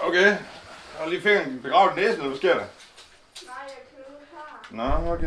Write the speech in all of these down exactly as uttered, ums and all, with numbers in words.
Okay. Jeg har lige fingeren begravet i næsen, eller hvad sker der? Nej, jeg kører klar. Nå, okay.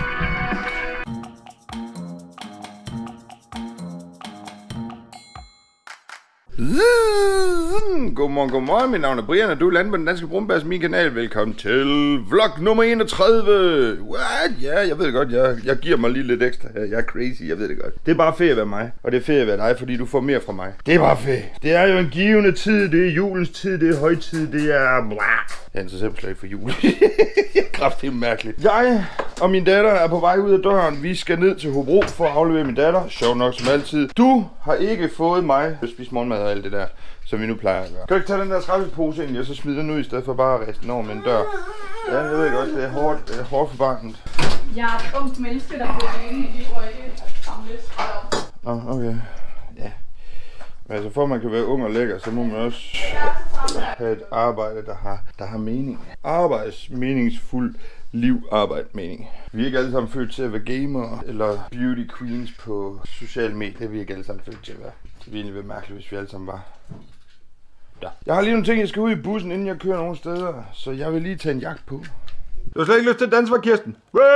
Godmorgen, godmorgen. Mit navn er Brian, og du er landet på den danske brunbærs min kanal. Velkommen til vlog nummer enogtredive. What? Ja, jeg ved det godt. Jeg, jeg giver mig lige lidt ekstra her. Jeg er crazy, jeg ved det godt. Det er bare fedt at være mig, og det er fedt at være dig, fordi du får mere fra mig. Det er bare fedt. Det er jo en givende tid. Det er julens tid, det er højtid, det er... Jeg interesserer mig slet ikke for jul. Jeg er kraftigt mærkeligt. Jeg og min datter er på vej ud af døren. Vi skal ned til Hobro for at aflevere min datter. Sjov nok som altid. Du har ikke fået mig at spise morgenmad og alt det der, som vi nu plejer at gøre. Kan du ikke tage den der skraldespose egentlig, og så smide den ud, i stedet for bare at ræse den over med en dør? Ja, jeg ved godt, det er hårdt, det er hårdt for barnet. Jeg er et ungt menneske, der bliver inde i liv og ikke samles. Nå, okay. Ja. Men altså, for at man kan være ung og lækker, så må man også have et arbejde, der har, der har mening. Arbejdsmeningsfuld liv, arbejde, mening. Vi er ikke alle sammen født til at være gamer eller beauty queens på sociale medier. Det er vi ikke alle sammen født til at være. Det ville egentlig være mærkeligt, hvis vi alle sammen var. Ja. Jeg har lige nogle ting, jeg skal ud i bussen, inden jeg kører nogle steder, så jeg vil lige tage en jagt på. Du har slet ikke lyst til at danse for Kirsten.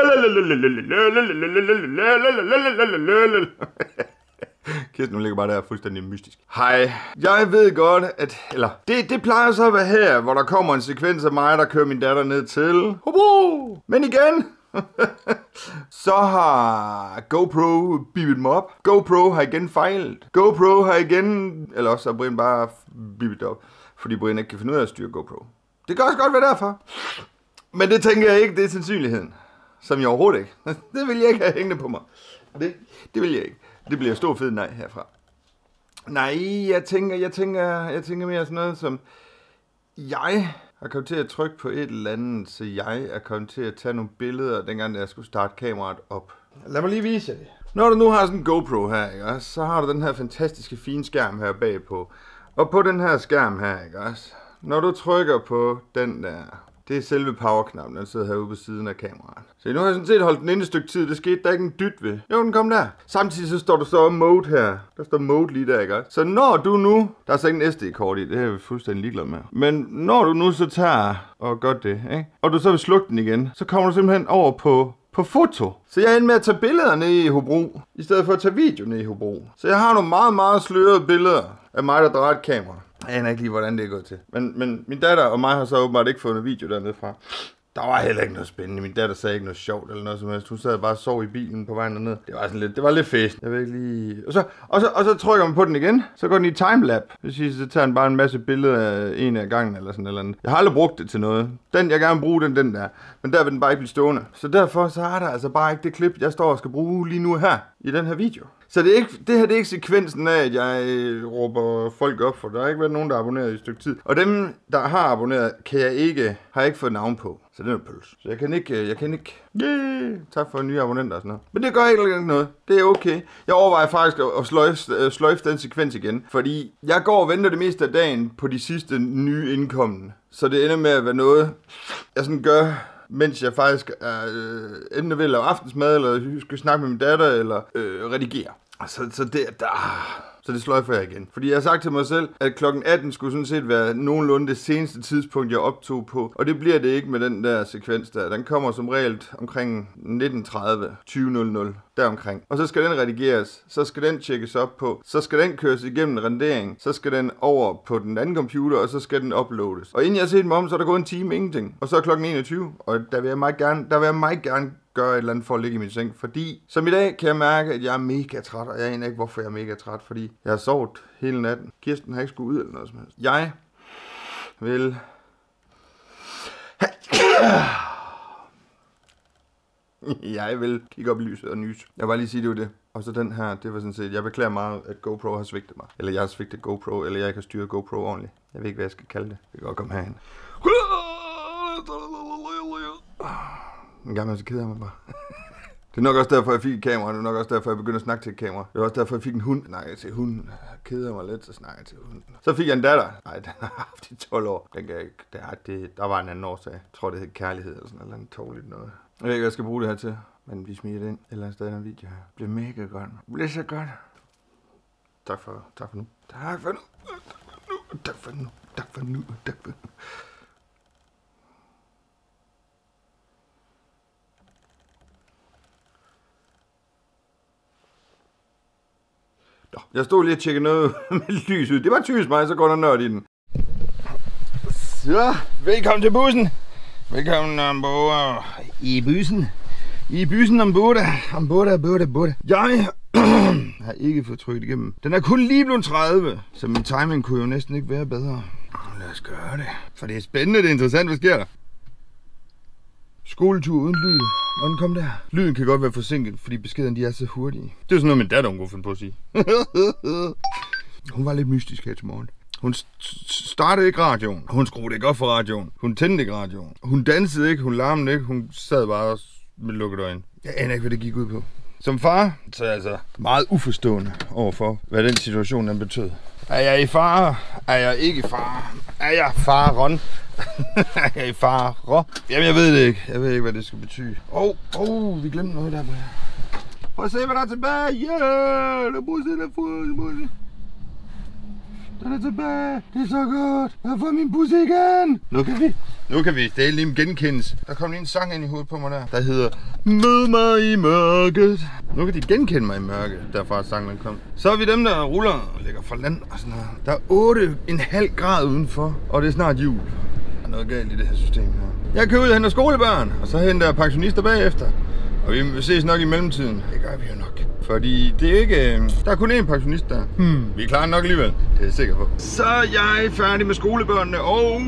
Kirsten, hun ligger bare der fuldstændig mystisk. Hej. Jeg ved godt, at... Eller... Det, det plejer så at være her, hvor der kommer en sekvens af mig, der kører min datter ned til... Hobro! Men igen... så har GoPro bippet mig op. GoPro har igen fejlet. GoPro har igen... Eller også har Brian bare bippet op. Fordi Brian ikke kan finde ud af at styre GoPro. Det kan også godt være derfor. Men det tænker jeg ikke, det er sandsynligheden. Som jeg overhovedet ikke. Det vil jeg ikke have hængende på mig. Det, det vil jeg ikke. Det bliver stor fed nej herfra. Nej, jeg tænker, jeg tænker, jeg tænker mere sådan noget som... Jeg har kommet til at trykke på et eller andet, så jeg er kommet til at tage nogle billeder, dengang jeg skulle starte kameraet op. Lad mig lige vise jer det. Når du nu har sådan en GoPro her, ikke også, så har du den her fantastiske fine skærm her bagpå. Og på den her skærm her, ikke også, når du trykker på den der... Det er selve powerknappen, den sidder herude på siden af kameraet. Så nu har jeg sådan set holdt den inde et stykke tid, det skete der ikke en dyt ved. Jo, den kom der. Samtidig så står der så mode her. Der står mode lige der, ikke? Så når du nu... Der er så ikke en S D-kort i, det er jeg fuldstændig ligeglad med. Men når du nu så tager... Og godt det, ikke? Og du så vil slukke den igen, så kommer du simpelthen over på... På foto. Så jeg er inde med at tage billeder ned i Hobro, i stedet for at tage video ned i Hobro. Så jeg har nogle meget, meget slørede billeder af mig, der drejer et kamera. Jeg aner ikke lige, hvordan det er gået til. Men, men min datter og mig har så åbenbart ikke fået noget video dernede fra. Der var heller ikke noget spændende. Min datter sagde ikke noget sjovt eller noget som helst. Hun sad bare og sov i bilen på vejen derned. Det var sådan lidt, det var lidt fest. Jeg ved ikke lige... Og så, og, så, og så trykker man på den igen. Så går den i timelapse. Det vil sige, så tager den bare en masse billeder af en af gangen eller sådan eller andet. Jeg har aldrig brugt det til noget. Den, jeg gerne vil bruge, den, den der. Men der vil den bare ikke blive stående. Så derfor så er der altså bare ikke det klip, jeg står og skal bruge lige nu her. I den her video. Så det, er ikke, det her det er ikke sekvensen af, at jeg øh, råber folk op, for der har ikke været nogen, der har abonneret i et stykke tid. Og dem, der har abonneret, kan jeg ikke, har jeg ikke fået navn på. Så det er pøls. Så jeg kan ikke, jeg kan ikke, yeah, tak for nye abonnenter og sådan noget. Men det gør ikke noget. Det er okay. Jeg overvejer faktisk at sløjfe, sløjfe den sekvens igen. Fordi jeg går og venter det meste af dagen på de sidste nye indkommende. Så det ender med at være noget, jeg sådan gør... Mens jeg faktisk er øh, enten ved at lave aftensmad, eller skal snakke med min datter, eller øh, redigere. Så, så, det, der, så det sløjfer jeg igen. Fordi jeg har sagt til mig selv, at klokken atten skulle sådan set være nogenlunde det seneste tidspunkt, jeg optog på. Og det bliver det ikke med den der sekvens der. Den kommer som regel omkring nitten tredive, tyve nul nul, deromkring. Og så skal den redigeres, så skal den tjekkes op på, så skal den køres igennem rendering, så skal den over på den anden computer, og så skal den uploades. Og inden jeg har set mig om, så er der gået en time ingenting. Og så er klokken enogtyve, og der vil jeg meget gerne, der vil jeg meget gerne gøre et eller andet for at ligge i min seng, fordi som i dag kan jeg mærke, at jeg er mega træt, og jeg aner ikke, hvorfor jeg er mega træt, fordi jeg har sovet hele natten. Kirsten har ikke skulle ud eller noget som helst. Jeg vil... Jeg vil kigge op i lyset og nyse. Jeg vil bare lige sige, det var det. Og så den her, det var sådan set, jeg beklager meget, at GoPro har svigtet mig. Eller jeg har svigtet GoPro, eller jeg ikke har styret GoPro ordentligt. Jeg ved ikke, hvad jeg skal kalde det. Det kan godt komme herhen. En gang med så keder jeg mig bare. Det er nok også derfor, jeg fik et kamera. Det er nok også derfor, jeg begyndte at snakke til et kamera. Det er også derfor, jeg fik en hund. Nej, til hunden. Jeg keder mig lidt, så snakker jeg til hunden. Så fik jeg en datter. Nej, den har haft i tolv år. Den kan ikke. Der, det, der var en anden årsag. Jeg tror, det hed kærlighed eller sådan noget. Tårligt noget. Jeg ved ikke, hvad jeg skal bruge det her til. Men vi smider det ind. Eller stadig en video her. Det bliver mega godt. Det bliver så godt. Tak for, tak for nu. Tak for nu. Tak for nu. Tak for nu. Tak for for nu. Jeg stod lige og tjekkede noget med lys ud. Det var typisk mig, så går der nørd i den. Så, velkommen til bussen. Velkommen ombord i bussen. I bussen ombord. Ombord, ombord, ombord. Jeg har ikke fået trykket igennem. Den er kun lige blevet tredive, så min timing kunne jo næsten ikke være bedre. Lad os gøre det. For det er spændende, det er interessant. Hvad sker der? Skoletur uden lyd. Når den kom der. Lyden kan godt være forsinket, fordi beskederne de er så hurtige. Det er sådan noget, min datter hun kunne finde på at sige. Hun var lidt mystisk her til morgen. Hun startede ikke radioen. Hun skruede ikke op for radioen. Hun tændte ikke radioen. Hun dansede ikke, hun larmede ikke. Hun sad bare med lukket øjne. Jeg aner ikke, hvad det gik ud på. Som far, så er jeg altså meget uforstående overfor, hvad den situation den betød. Er jeg i fare? Er jeg ikke i fare? Er jeg faren? Er jeg i fare? Jamen, jeg ved det ikke. Jeg ved ikke, hvad det skal betyde. Åh, oh, oh, vi glemte noget der. Prøv at se, hvad der er tilbage. Yeah, der bussen er fuld. Den er tilbage. Det er så godt. Jeg har fået min bus igen. Nu kan vi. Nu kan vi. Det er lige genkendes. Der kom lige en sang ind i hovedet på mig der. Der hedder Mød mig i mørket. Nu kan de genkende mig i mørket. Derfra sangen kom. Så er vi dem, der ruller og lægger fra land og sådan noget. Der er otte komma fem grader udenfor. Og det er snart jul. Der er noget galt i det her system her. Jeg kører ud og henter skolebørn. Og så henter jeg pensionister bagefter. Og vi ses nok i mellemtiden. Det gør vi jo nok. Fordi det er ikke... Der er kun én pensionist der. Hmm. Vi er klar nok alligevel. Det er jeg sikker på. Så er jeg færdig med skolebørnene, og...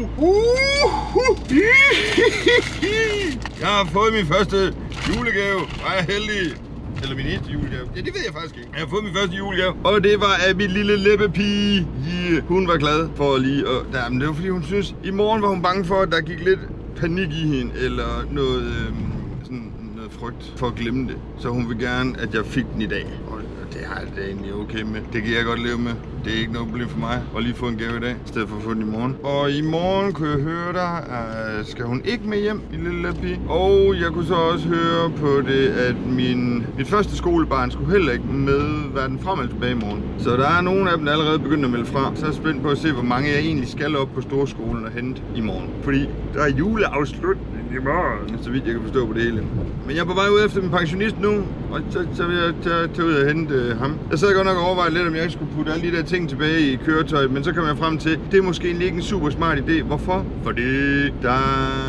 Jeg har fået min første julegave. Var jeg heldig? Eller min eneste julegave. Ja, det ved jeg faktisk ikke. Jeg har fået min første julegave. Og det var af min lille læbepige. Yeah. Hun var glad for lige at... Ja, men det var fordi hun synes... I morgen var hun bange for, at der gik lidt panik i hende. Eller noget... Øhm, sådan... frygt for at glemme det. Så hun vil gerne, at jeg fik den i dag. Og det har jeg da egentlig okay med. Det kan jeg godt leve med. Det er ikke noget problem for mig at lige få en gave i dag, i stedet for at få den i morgen. Og i morgen kunne jeg høre dig, at skal hun ikke med hjem, i lille pige. Og jeg kunne så også høre på det, at min, mit første skolebarn skulle heller ikke med hverken frem eller tilbage i morgen. Så der er nogle af dem, der allerede begyndt at melde fra. Så er jeg spændt på at se, hvor mange jeg egentlig skal op på storskolen og hente i morgen. Fordi der er juleafslutning i morgen, så vidt jeg kan forstå på det hele. Men jeg er på vej ud efter min pensionist nu, og så, så vil jeg tage, tage ud og hente øh, ham. Jeg sad godt nok og overvejet lidt, om jeg ikke skulle putte alle de der ting tilbage i køretøjet, men så kom jeg frem til, det er måske ikke en super smart idé. Hvorfor? Fordi der...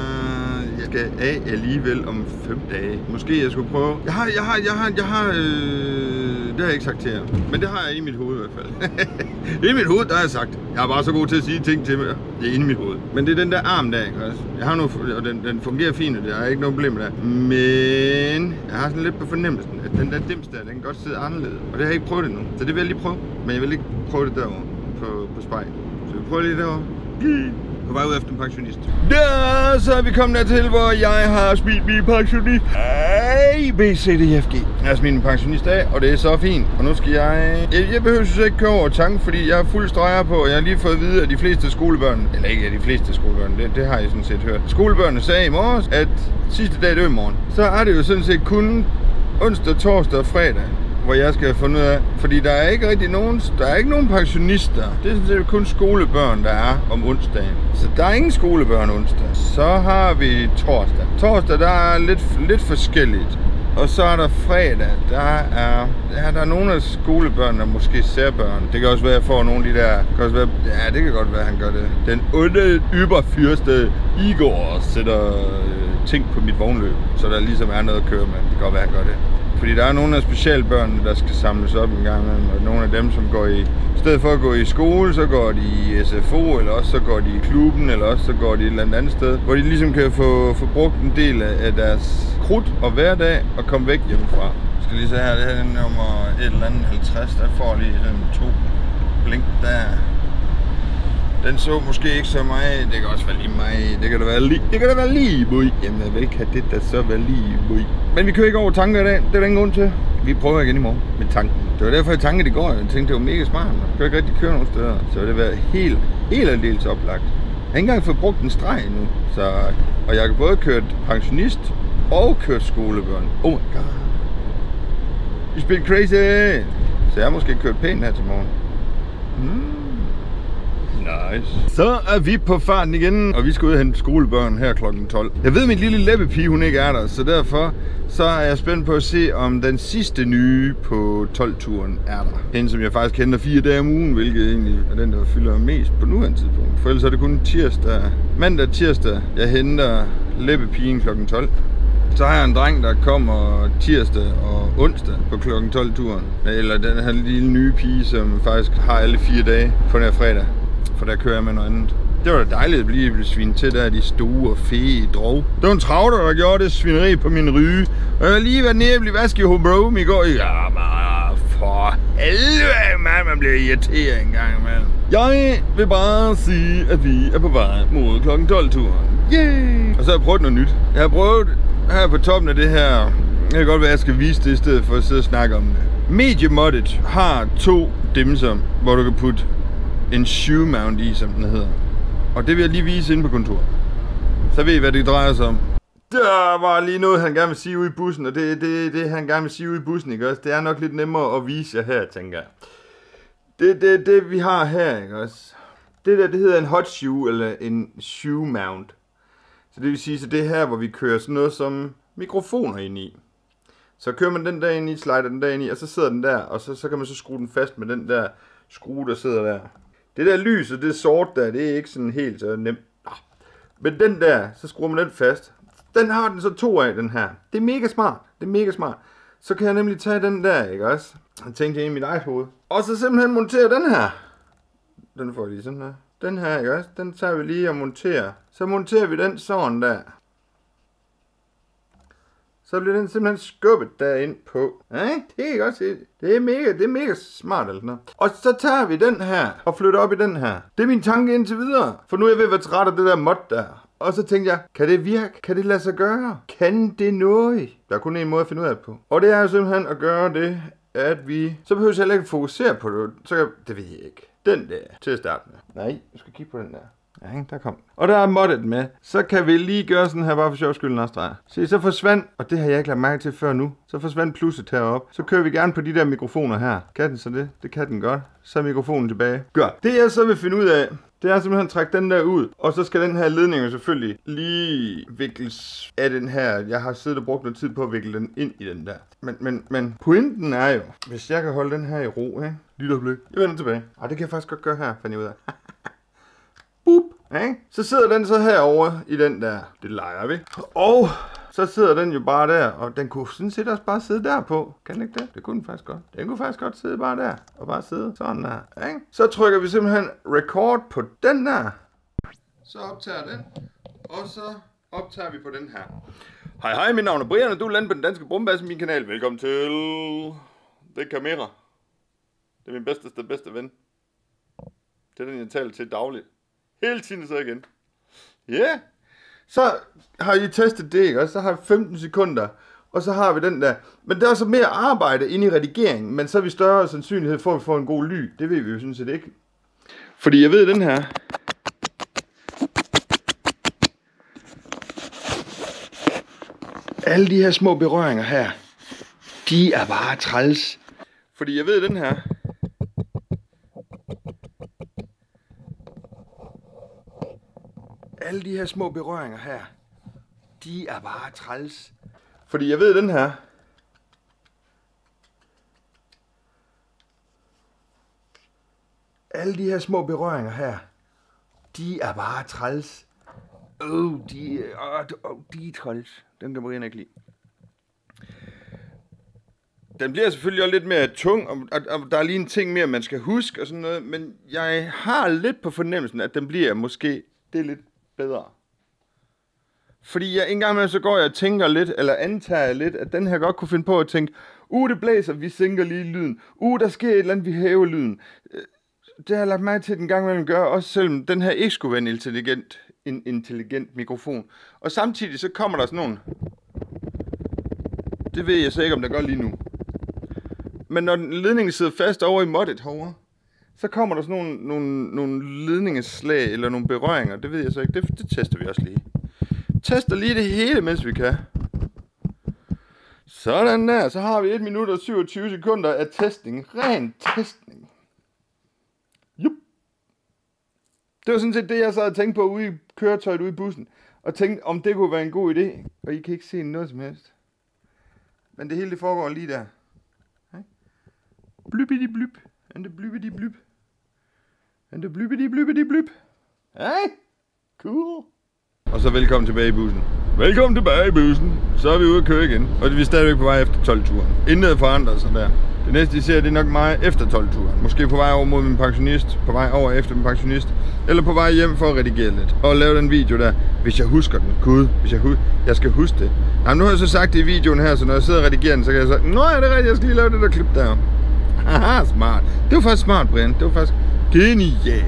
Jeg skal af alligevel om fem dage. Måske jeg skulle prøve... Jeg har... Jeg har... Jeg har... Jeg har øh... Det har jeg ikke sagt til jer. Men det har jeg i mit hoved i hvert fald. I mit hoved, der har jeg sagt. Jeg er bare så god til at sige ting til mig. Det er inde i mit hoved. Men det er den der arm der, ikke også? Jeg har nu... Og den, den fungerer fint, og det er ikke noget problem med det. Men... Jeg har sådan lidt på fornemmelsen, at den der dims der, den kan godt sidde anderledes. Og det har jeg ikke prøvet endnu. Så det vil jeg lige prøve. Men jeg vil ikke prøve det derovre på, på spejl. Så vi prøver lige derovre. På vej ud efter en pensionist. Der, så er vi kommet dertil, hvor jeg har smidt min pensionist. A, B, C, D, E, F, G. Jeg har smidt min pensionist af, og det er så fint. Og nu skal jeg... Jeg, jeg behøver synes ikke køre over tanken, fordi jeg er fuld streger på, og jeg har lige fået at vide, at de fleste skolebørn... Eller ikke de fleste skolebørn, det, det har jeg sådan set hørt. Skolebørnene sagde i morges, at sidste dag, det er i morgen. Så er det jo sådan set kun onsdag, torsdag og fredag, hvor jeg skal finde ud af, fordi der er ikke rigtig nogen, der er ikke nogen pensionister. Det er sådan set kun skolebørn, der er om onsdagen. Så der er ingen skolebørn onsdag. Så har vi torsdag. Torsdag, der er lidt, lidt forskelligt. Og så er der fredag, der er, ja, der er nogle af skolebørnene, måske særbørn. Det kan også være, at jeg får nogle af de der, kan også være, ja, det kan godt være, at han gør det. Den onde, yberfyrste Igor sætter øh, ting på mit vognløb, så der ligesom er noget at køre med. Det kan godt være, at han gør det. Fordi der er nogle af specialbørnene, der skal samles op en gang imellem, og nogle af dem, som går i... I stedet for at gå i skole, så går de i S F O, eller også så går de i klubben, eller også så går de et eller andet sted, hvor de ligesom kan få, få brugt en del af deres krudt og hverdag og komme væk hjemmefra. Jeg skal lige se her, det her er nummer et eller andet halvtreds, der får lige sådan to blink der. Den så måske ikke så meget, det kan også være lige mig, det kan da være lige, det kan da være lige bøj. Jamen vel kan det da så være lige bøj. Men vi kører ikke over tanker i dag, det er der ingen grund til. Vi prøver igen i morgen med tanken. Det var derfor jeg tankede i går, jeg tænkte det var mega smart. Jeg kan ikke rigtig køre nogen steder, så det var helt, helt aldeles oplagt. Jeg har ikke engang fået brugt en streg nu, så, og jeg kan både køre pensionist og køre skolebørn. Oh my god. It's been crazy. Så jeg har måske kørt pænt her til morgen. Mm. Nice. Så er vi på farten igen, og vi skal ud og hente skolebørn her klokken tolv. Jeg ved, at min lille læbepige, hun ikke er der, så derfor så er jeg spændt på at se, om den sidste nye på tolv-turen er der. Hende, som jeg faktisk henter fire dage om ugen, hvilket egentlig er den, der fylder mest på nuværende tidspunkt. For ellers er det kun tirsdag, mandag tirsdag, jeg henter læbepigen klokken tolv. Så har jeg en dreng, der kommer tirsdag og onsdag på klokken tolv-turen. Eller den her lille nye pige, som faktisk har alle fire dage på den her fredag. For der kører jeg med noget andet. Det var da dejligt at blive svinet til der, de store, fede drog. Det var en travler, der gjorde det svineri på min ryge. Og jeg har lige været nede og blive vasket i Hobro i går. Ja, man, for helvede, man, man bliver irriteret en gang, man. Jeg vil bare sige, at vi er på vej mod klokken tolv-turen. Yay! Og så har jeg prøvet noget nyt. Jeg har prøvet her på toppen af det her. Det kan godt være, at jeg skal vise det i stedet for at sidde og snakke om det. Mediamoddet har to dimser, hvor du kan putte en shoe mount i, som den hedder. Og det vil jeg lige vise inde på kontoret. Så ved I, hvad det drejer sig om. Der var lige noget, han gerne vil sige ude i bussen, og det er det, det, han gerne vil sige ude i bussen, ikke også? Det er nok lidt nemmere at vise jer her, tænker jeg. Det det, det, vi har her, ikke også? Det der, det hedder en hot shoe, eller en shoe mount. Så det vil sige, så det er her, hvor vi kører sådan noget som mikrofoner ind i. Så kører man den der ind i, slider den der ind i, og så sidder den der, og så, så kan man så skrue den fast med den der skrue, der sidder der. Det der lys og det sort der, det er ikke sådan helt så nemt. Men den der, så skruer man den fast. Den har den så to af, den her. Det er mega smart. Det er mega smart. Så kan jeg nemlig tage den der, ikke også? Jeg tænkte jeg i mit eget hoved. Og så simpelthen montere den her. Den får jeg lige sådan her. Den her, ikke også? Den tager vi lige og monterer. Så monterer vi den sådan der. Så bliver den simpelthen skubbet derind på. Ja, det kan I godt se. Det er mega, det er mega smart eller noget. Og så tager vi den her og flytter op i den her. Det er min tanke indtil videre. For nu er jeg ved at være træt af det der mod der. Og så tænkte jeg, kan det virke? Kan det lade sig gøre? Kan det noget? Der er kun en måde at finde ud af det på. Og det er jo simpelthen at gøre det, at vi... Så behøver jeg heller ikke fokusere på det. Så kan... Det ved jeg ikke. Den der til at starte med. Nej, jeg skal kigge på den der. Ja, der kom. Og der er moddet med. Så kan vi lige gøre sådan her, bare for sjov skyld, en streg. Se, så forsvandt, og det har jeg ikke lagt mærke til før nu, så forsvandt plusset heroppe. Så kører vi gerne på de der mikrofoner her. Kan den så det? Det kan den godt. Så er mikrofonen tilbage. Godt. Det jeg så vil finde ud af, det er simpelthen at trække den der ud. Og så skal den her ledning selvfølgelig lige vikles af den her. Jeg har siddet og brugt noget tid på at vikle den ind i den der. Men, men, men pointen er jo, hvis jeg kan holde den her i ro, ikke? Lige et øjeblik. Jeg vender tilbage. Ej, det kan jeg faktisk godt gøre her, fandt jeg ud af. Boop. Ja, så sidder den så herovre i den der. Det leger vi. Og så sidder den jo bare der, og den kunne sådan set også bare sidde der på. Kan den ikke det? Det kunne den faktisk godt. Den kunne faktisk godt sidde bare der, og bare sidde sådan der. Ja. Så trykker vi simpelthen record på den der. Så optager den, og så optager vi på den her. Hej hej, mit navn er Brian, og du er landet på den danske brumbasse min kanal. Velkommen til The Camera. Det er min bedste, bedste ven. Det er den, jeg taler til dagligt. Hele tiden så igen. Ja. Yeah. Så har I testet det, ikke? Og så har vi femten sekunder. Og så har vi den der. Men der er så mere arbejde inde i redigeringen. Men så er vi større sandsynlighed for, at vi får en god lyd. Det ved vi jo sådan set ikke. Fordi jeg ved den her. Alle de her små berøringer her. De er bare træls. Fordi jeg ved den her. Alle de her små berøringer her, de er bare træls. Fordi jeg ved den her. Alle de her små berøringer her, de er bare træls. Åh, oh, de, oh, de er træls. Den kan Brian ikke lide. Den bliver selvfølgelig også lidt mere tung, og, og, og der er lige en ting mere, man skal huske og sådan noget. Men jeg har lidt på fornemmelsen, at den bliver måske, det er lidt bedre. Fordi jeg en gang med, så går jeg og tænker lidt, eller antager lidt, at den her godt kunne finde på at tænke, uh, det blæser, vi sænker lige lyden. Uh, der sker et eller andet, vi hæver lyden. Det har jeg lagt mig til, den gang man gør, også selvom den her ikke skulle være en intelligent, en intelligent mikrofon. Og samtidig så kommer der sådan nogle, det ved jeg så ikke, om der gør lige nu. Men når ledningen sidder fast over i moddet herovre, så kommer der sådan nogle, nogle, nogle ledningeslag eller nogle berøringer. Det ved jeg så ikke. Det, det tester vi også lige. Tester lige det hele, mens vi kan. Sådan der. Så har vi et minut og syvogtyve sekunder af testning. Ren testning. Jup. Det var sådan set det, jeg sad og tænkte på ude i køretøjet ude i bussen. Og tænkte, om det kunne være en god idé. Og I kan ikke se noget som helst. Men det hele det foregår lige der. Blybidi blyb. And the blybidi blyb. And the blybidi blybidi blyb. Hey, cool. Og så velkommen tilbage i bussen. Velkommen tilbage i bussen. Så er vi ude at køre igen. Og vi er stadigvæk på vej efter tolv-turen. Intet forandret sig der. Det næste, I ser, det er nok mig efter tolv-turen. Måske på vej over mod min pensionist. På vej over efter min pensionist. Eller på vej hjem for at redigere lidt. Og lave den video der. Hvis jeg husker den. Gud, hvis jeg, hu jeg skal huske det. Jamen, nu har jeg så sagt det i videoen her, så når jeg sidder og redigerer den, så kan jeg sige, nå ja, det er rigtigt, jeg skal lige lave det der klip der. Haha, smart. Det var faktisk smart, Brian. Det var faktisk genialt.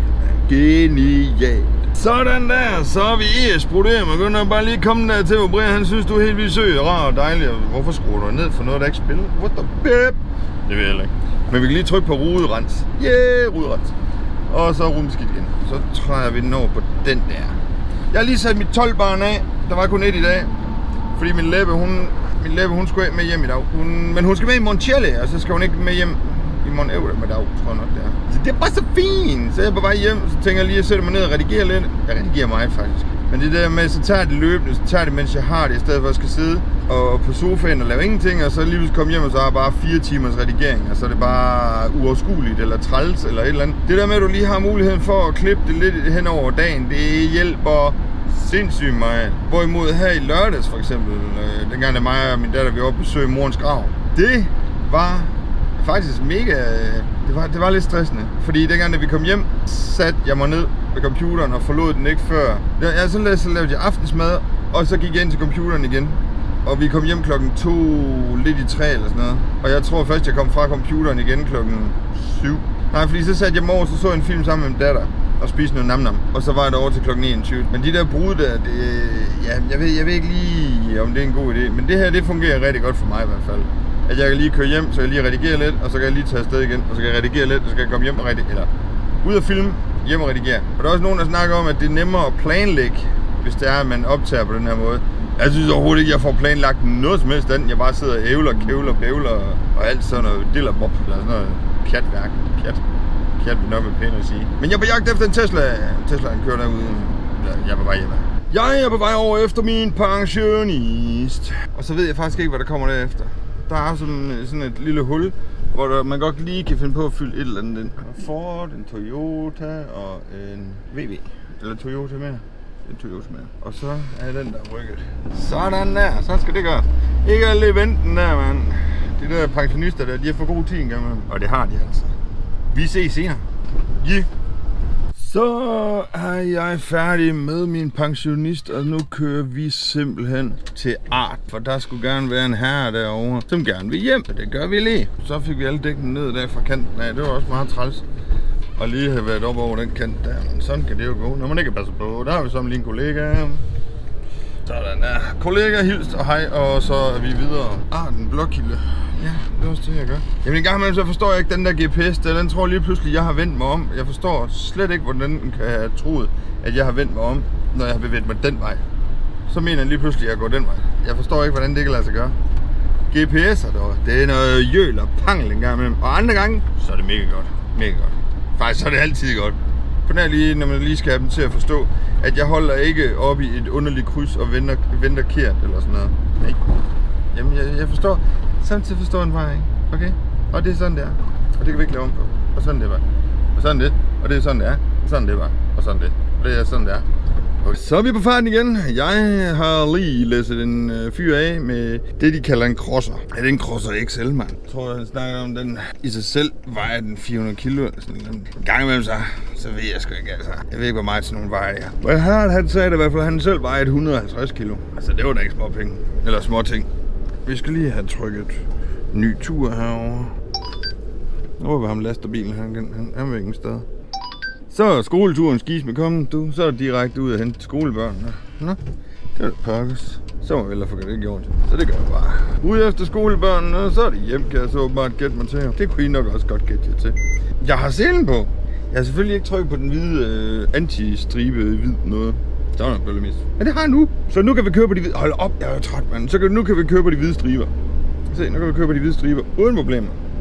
Genialt. Sådan der, så er vi i Esbrodem. Man kan bare lige komme der til, hvor Brian han synes, du er helt vildt sød, rar og dejlig. Hvorfor skruer du ned for noget, der ikke spiller? What the bip? Det ved jeg ikke. Men vi kan lige trykke på ruderens. Yeah, ruderens. Og så rumskidt igen. Så træder vi den over på den der. Jeg har lige sat mit tolv-barn af. Der var kun et i dag. Fordi min læbe, hun, min læbe, hun skulle med hjem i dag. Hun, men hun skal med i Monticelli, og så skal hun ikke med hjem i morgen efter med dag, tror jeg nok det er. Så det er bare så fint. Så jeg er på vej hjem, så tænker jeg lige at sætte mig ned og redigere lidt. Jeg redigerer meget faktisk. Men det der med, så tager jeg det løbende, så tager jeg det, mens jeg har det, i stedet for at jeg skal sidde og på sofaen og lave ingenting, og så lige pludselig komme hjem, og så har jeg bare fire timers redigering, og så er det bare uoverskueligt, eller træls, eller et eller andet. Det der med, at du lige har muligheden for at klippe det lidt hen over dagen, det hjælper sindssygt meget. Hvorimod her i lørdags for eksempel, øh, dengang det mig og min datter, vi var oppe og besøge morens grav, det var faktisk mega, det var, det var lidt stressende. Fordi dengang, da vi kom hjem, satte jeg mig ned ved computeren og forlod den ikke før. Jeg, så, lavede, så lavede jeg aftensmad, og så gik jeg ind til computeren igen. Og vi kom hjem klokken to, lidt i tre eller sådan noget. Og jeg tror først, jeg kom fra computeren igen klokken syv. Nej, fordi så satte jeg mig over, så så jeg en film sammen med min datter og spiste noget nam-nam. Og så var jeg derovre til klokken enogtyve. Men de der brud der, det, ja, jeg, ved, jeg ved ikke lige, om det er en god idé. Men det her, det fungerer rigtig godt for mig i hvert fald. At jeg kan lige køre hjem, så jeg lige redigere lidt, og så kan jeg lige tage afsted igen, og så kan jeg redigere lidt, og så kan jeg komme hjem og redigere, eller ud af film, hjem og redigere. Og der er også nogen, der snakker om, at det er nemmere at planlægge, hvis det er, at man optager på den her måde. Jeg synes overhovedet ikke, at jeg får planlagt noget som helst andet. Jeg bare sidder og ævler, kævler, bævler og alt sådan noget dillerbob, eller sådan noget pjatværk. Pjat. Pjat vil nok være pænt at sige. Men jeg er på jagt efter en Tesla. Tesla, han kører derude. Jeg er på vej hjem. Jeg er på vej over efter min pensionist. Og så ved jeg faktisk ikke, hvad der kommer derefter. Der er sådan, sådan et lille hul, hvor der, man godt lige kan finde på at fylde et eller andet ind. En Ford, en Toyota og en V W. Eller Toyota mere. En Toyota mere. Og så er den der rykket. Sådan der, så skal det gøre. Ikke alle eventen der, mand. De der pensionister der, de har for god tid engang, man. Og det har de altså. Vi ses senere. Yeah. Så er jeg færdig med min pensionist, og nu kører vi simpelthen til Art. For der skulle gerne være en herre derovre, som gerne vil hjem, og det gør vi lige. Så fik vi alle dækken ned der fra kanten af, det var også meget træls. Og lige have været op over den kant der, men sådan kan det jo gå, når man ikke passer på. Der har vi så lige en kollega. Sådan der. Kollega, hilst og hej, og så er vi videre. Ah, den blokhilde. Ja, det er også det, jeg gør. Jamen en gang imellem, så forstår jeg ikke den der G P S, der, den tror lige pludselig, jeg har vendt mig om. Jeg forstår slet ikke, hvordan den kan have troet, at jeg har vendt mig om, når jeg har bevæget mig den vej. Så mener den lige pludselig, at jeg går den vej. Jeg forstår ikke, hvordan det kan lade sig gøre. G P S'er dog, det er noget jøl og pangel en gang imellem. Og andre gange, så er det mega godt. Mega godt. Faktisk så er det altid godt. For når, lige, når man lige skal have dem til at forstå, at jeg holder ikke op i et underligt kryds og venter, venter kert eller sådan noget. Nej. Jamen, jeg, jeg forstår. Samtidig forstår en vej, ikke? Okay? Og det er sådan, det er. Og det kan vi ikke lave om på. Og sådan det var. Og sådan det. Og det er sådan, det er. Og sådan det var. Og sådan det. Og det er sådan, det er. Og så er vi på farten igen. Jeg har lige læsset en øh, fyr af med det, de kalder en crosser. Ja, det er en crosser X L, mand. Jeg tror, han snakker om den i sig selv vejer den fire hundrede kilo. Eller sådan en gang imellem så, så ved jeg sgu ikke, altså. Jeg ved ikke, hvor meget sådan nogle vejer det er. Men han, han sagde det i hvert fald, han selv vejede et hundrede og halvtreds kilo. Altså, det var da ikke små penge. Eller små ting. Vi skal lige have trykket ny tur herovre. Nu var vi ham laster bilen, han, han, han var ingen sted. Så er skoleturen skis med kommet, du. Så er det direkte ud og hente skolebørnene. Nå, det er det pakkes. Så må vi ellers få det gjort. Så det gør jeg bare. Ude efter skolebørnene, så er det hjem, kan jeg så bare gætte mig til. Det kunne I nok også godt gætte jer til. Jeg har selen på. Jeg har selvfølgelig ikke trykket på den hvide øh, anti-stribe hvid noget. Der er noget bøllemis. Men det har jeg nu. Så nu kan vi køre på de hvide. Hold op, jeg er jo træt, mand. Så kan, nu kan vi køre på de hvide striber. Se, nu kan vi køre på de hvide striber uden problemer.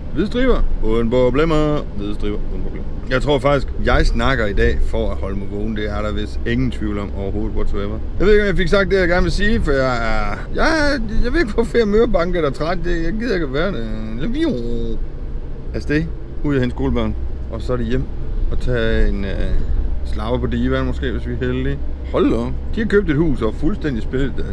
Hvide striber. Uden problemer. Hvide striber. Uden problemer. Jeg tror faktisk, jeg snakker i dag for at holde mig vågen. Det er der vist ingen tvivl om overhovedet whatsoever. Jeg ved ikke, om jeg fik sagt det, jeg gerne vil sige, for jeg er... Jeg, jeg ved ikke, hvorfor jeg mørebanket og træt. Jeg gider ikke at være det. Afsted. Ud af hendes skolebørn. Og så er det hjem og tage en øh, slapper på divan måske, hvis vi er heldige. Hold da. De har købt et hus og fuldstændig spillet det.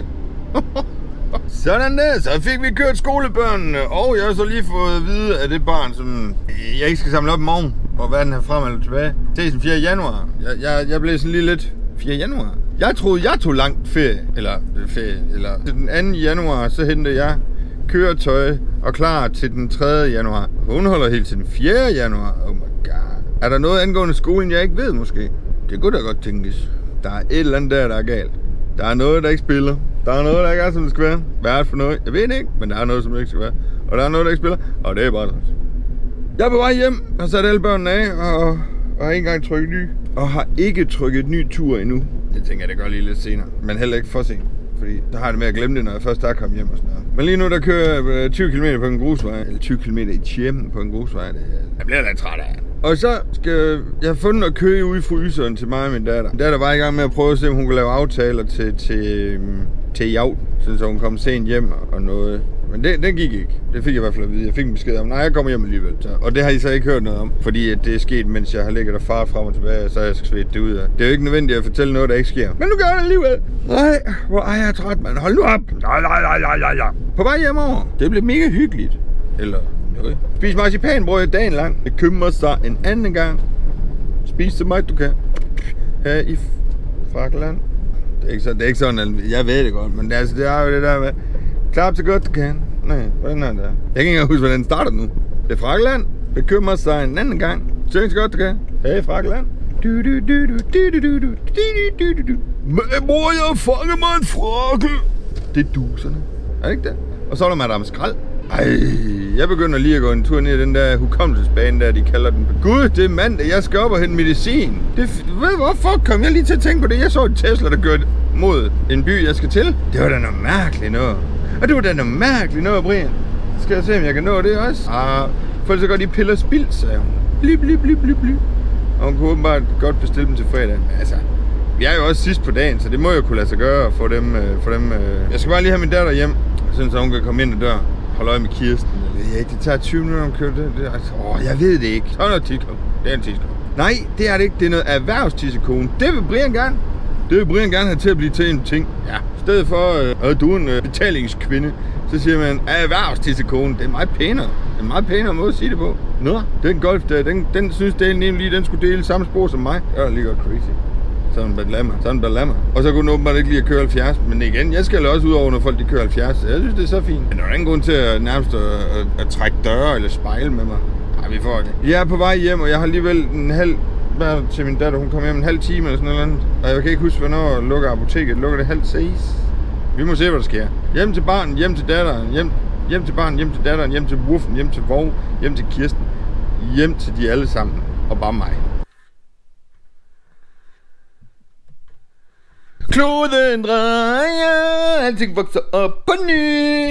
Sådan der, så fik vi kørt skolebørnene, og jeg har så lige fået at vide af det barn, som jeg ikke skal samle op i morgen, og hvad den her frem eller tilbage. Det er den fjerde januar. Jeg, jeg, jeg blev sådan lige lidt fjerde januar. Jeg troede, jeg tog langt ferie, eller ferie, eller den anden januar, så hentede jeg køretøj og klar til den tredje januar. Hun holder helt til den fjerde januar. Oh my god. Er der noget angående skolen, jeg ikke ved måske? Det kunne da godt tænkes. Der er et eller andet der, der er galt. Der er noget, der ikke spiller. Der er noget, der ikke er, som det skal være. Hvad er det for noget? Jeg ved ikke, men der er noget, som det ikke skal være. Og der er noget, der ikke spiller, og det er bare træls. Jeg er på vej hjem, har sat alle børnene af, og, og har ikke engang trykket ny. Og har ikke trykket ny tur endnu. Det tænker jeg, det gør lige lidt senere. Men heller ikke for sent. Fordi der har jeg det med at glemme det, når jeg først er kommet hjem og sådan noget. Men lige nu, der kører jeg tyve kilometer på en grusvej. Eller tyve kilometer i timen på en grusvej. Det, jeg bliver lidt træt af. Og så skal jeg have fundet noget kø ude i fryseren til mig og min datter. Min datter var i gang med at prøve at se, om hun kunne lave aftaler til, til, til i aften. Så hun kom sent hjem og noget. Men det, det gik ikke. Det fik jeg i hvert fald at vide. Jeg fik en besked om, nej, jeg kommer hjem alligevel. Så, og det har I så ikke hørt noget om. Fordi at det er sket, mens jeg har ligget og faret frem og tilbage, så har jeg svedt det ud af. Det er jo ikke nødvendigt at fortælle noget, der ikke sker. Men nu gør jeg det alligevel. Nej, hvor er jeg træt, mand. Hold nu op. Nej, nej, nej, nej, nej, nej. På vej hjemover. Det blev mega hyggeligt. Eller okay. Spis marcipanbrød dagen lang. Det kømmer sig en anden gang. Spis så meget du kan. Her i Frakland. Det er ikke, så, det er ikke sådan, at jeg ved det godt, men det, altså, det er jo det der med... Klap så godt du kan. Nej, hvordan er det der? Jeg kan ikke engang huske, hvordan den starter nu. Det er Frakland. Det kømmer sig en anden gang. Syng så godt du kan. Her i Frakland. Du du du du du du du du du du du. Mor, jeg fanger mig en frakke. Det er duserne. Er det ikke det? Og så er der Madame Skrald. Ej, jeg begynder lige at gå en tur ned i den der hukommelsesbane der, de kalder den. Gud, det er mandag, jeg skal op og hente medicin. Det, hvorfor kom jeg lige til at tænke på det? Jeg så et Tesla, der kørte mod en by, jeg skal til. Det var da noget mærkeligt noget. Og det var da noget mærkeligt noget, Brian. Skal jeg se, om jeg kan nå det også? Ah, for så går de piller spildt, sagde hun. Blip, blip, blip, blip, blip. Og hun kunne åbenbart godt bestille dem til fredag. Altså, vi er jo også sidst på dagen, så det må jo kunne lade sig gøre for dem. For dem øh. Jeg skal bare lige have min datter hjem, så hun kan komme ind ad døren. Hold øje med Kirsten. Ja, det tager tyve minutter om at køre det. det altså, åh, jeg ved det ikke. Så er noget tidskone. Det er en tidskone. Nej, det er det ikke. Det er noget erhvervstissekone. Det vil Brian gerne. Det vil Brian gerne have til at blive til en ting. Ja. I stedet for, øh, at du er en øh, betalingskvinde, så siger man, erhvervstissekone. Det er meget pænere. Det er en meget pænere måde at sige det på. Nå, den golf der, den, den synes delen nemlig, den skulle dele samme spor som mig. Det er lige godt crazy. Sådan en ballammer, sådan en ballammer. Og så kunne den åbenbart ikke lide at køre halvfjerds. Men igen, jeg skal også ud over, når folk de kører halvfjerds. Jeg synes, det er så fint. Men der er ingen grund til at nærmest at, at, at trække døre eller spejle med mig. Nej, vi får det. Jeg er på vej hjem, og jeg har alligevel en halv... Hvad til min datter? Hun kommer hjem en halv time eller sådan noget andet. Og jeg kan ikke huske, hvornår lukker apoteket. Lukker det halv seks? Vi må se, hvad der sker. Hjem til barnen, hjem til datteren, hjem, hjem til barnen, hjem til datteren, hjem til Wuffen, hjem til Vov, hjem til Kirsten. Hjem til de alle sammen. Og bare mig. Kloden drejer, alting vokser op på ny.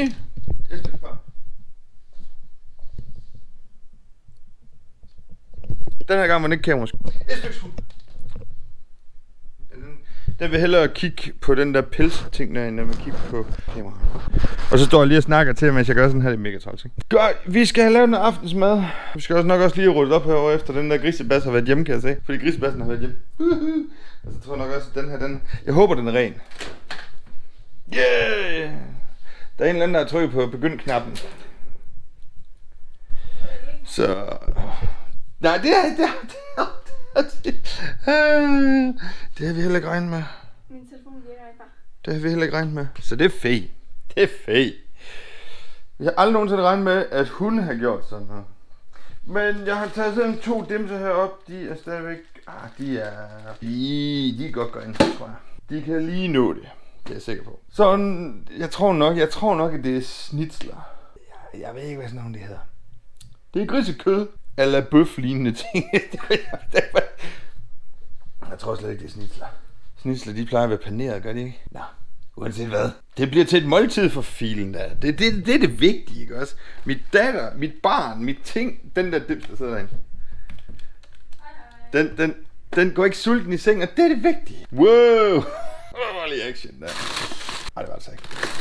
Den her gang var den ikke kamera. Den, den vil hellere kigge på den der pels-ting derinde, end vil kigge på kameraet. Og så står jeg lige og snakker til, mens jeg gør sådan her, det er mega træls. Godt, vi skal have lavet noget aftensmad. Vi skal også nok også lige rydde op herovre efter den der grisebas har været hjemme, kan jeg se. Fordi grisebassen har været hjemme. Og så tror jeg nok også, at den her, den... Jeg håber, den er ren. Yeah! Der er en eller anden, der har trykket på begynd-knappen. Så... Nej, det er... Det er... Det er... Det, er, det har vi heller ikke regnet med. Min telefon virker ikke bare. Det har vi heller ikke regnet med. Så det er fedt. Det er fedt. Vi har aldrig nogensinde regnet med, at hun har gjort sådan her. Men jeg har taget sådan to dimser herop. De er stadigvæk... Ah, de er... De, de er godt gå ind, tror jeg. De kan lige nå det. Det er jeg sikker på. Så jeg tror nok, jeg tror nok, at det er snitsler. Jeg, jeg ved ikke, hvad sådan nogle de hedder. Det er grisekød. Eller bøf-lignende ting. Jeg tror slet ikke, det er snitsler. Snitsler, de plejer at være paneret, gør de ikke? Nå. Uanset hvad. Det bliver til et måltid for filen der. Det, det, det er det vigtige, ikke også? Mit datter, mit barn, mit ting, den der dims, der sidder derinde. Den, den, den går ikke sulten i seng, og det er det vigtige. Wow! Der var lige action der. Nej, det var altså ikke.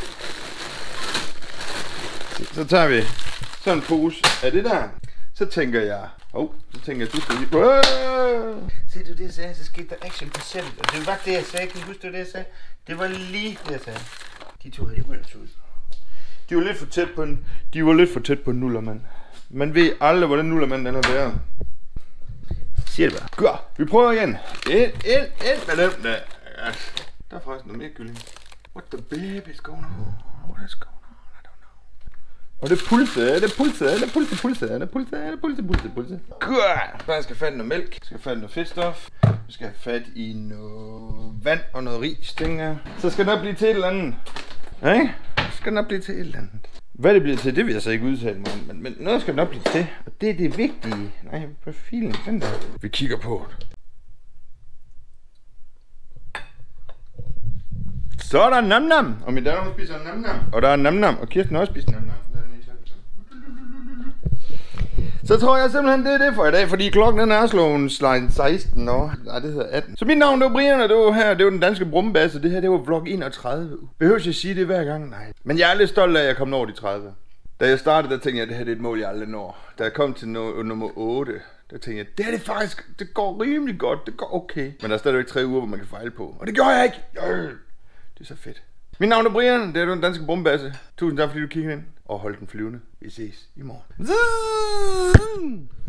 Så, så tager vi sådan en pose af det der. Så tænker jeg, åh, oh, så tænker jeg, du skal lige... Wow! Se du det jeg sagde, så skete der action på selv. Og det var det jeg sagde, kan du huske det jeg sagde? Det var lige det jeg sagde. De to her, de var altså ud. De var lidt for tæt på en, de var lidt for tæt på en nullermand. Man ved aldrig, hvordan nullermanden den har været. Siger det bare. Godt, vi prøver igen. Ind, ind, ind med dem der. Der er faktisk noget mere kylling. What the baby is going on? What is going on? I don't know. Og det er pulse, det er pulse, det er pulse, pulse, det er pulse, det er pulse, pulse, pulse. Godt. Jeg skal have fat i noget mælk, jeg skal have fat i noget fedtstof. Vi skal have fat i noget vand og noget ris, tænker jeg. Så skal det nok blive til et eller andet. Ikke? Så skal det nok blive til et eller andet. Hvad det bliver til, det vil jeg så ikke udtale mig om, men, men noget skal det nok blive til. Og det er det vigtige. Nej, på filen, den der. Vi kigger på det. Så er der nam-nam. Og min datter hun spiser nam-nam. Og der er nam-nam. Og Kirsten også spiser nam-nam. Så tror jeg simpelthen, det er det for i dag, fordi klokken den er slået seksten år. Nej, det hedder atten. Så mit navn, det var Brian, og det var her, det var den danske brumbasse. Det her, det var vlog enogtredive. Behøver jeg sige det hver gang? Nej. Men jeg er lidt stolt af, at jeg kom over de tredive. Da jeg startede, der tænkte jeg, at det her det er et mål, jeg aldrig når. Da jeg kom til no- nummer otte, der tænkte jeg, det er det faktisk, det går rimelig godt, det går okay. Men der er stadigvæk tre uger, hvor man kan fejle på. Og det gjorde jeg ikke. Det er så fedt. Mit navn er Brian, det er den danske brumbasse. Tusind tak, fordi du kiggede ind. Og hold den flyvende. Vi ses i morgen.